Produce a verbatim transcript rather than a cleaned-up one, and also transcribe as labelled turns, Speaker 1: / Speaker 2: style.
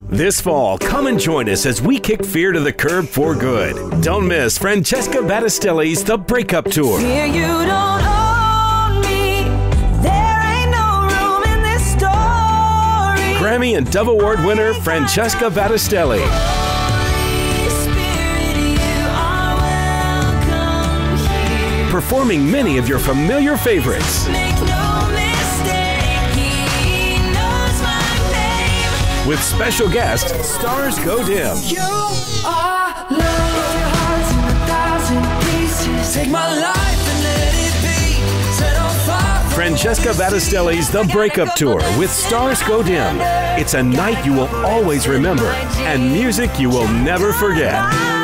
Speaker 1: This fall, come and join us as we kick fear to the curb for good. Don't miss Francesca Battistelli's The Breakup Tour.
Speaker 2: Fear you don't own me. There ain't no room in this story.
Speaker 1: Grammy and Dove Award winner Francesca Battistelli.
Speaker 2: Holy Spirit, you are welcome here.
Speaker 1: Performing many of your familiar favorites.
Speaker 2: Make no mistake, he knows my name.
Speaker 1: With special guest, Stars Go Dim.
Speaker 2: You are love. Your heart's in a thousand pieces. Take my life and let it be set on fire.
Speaker 1: Francesca Battistelli's The Breakup Tour with Stars Go Dim. It's a night you will always remember and music you will never forget.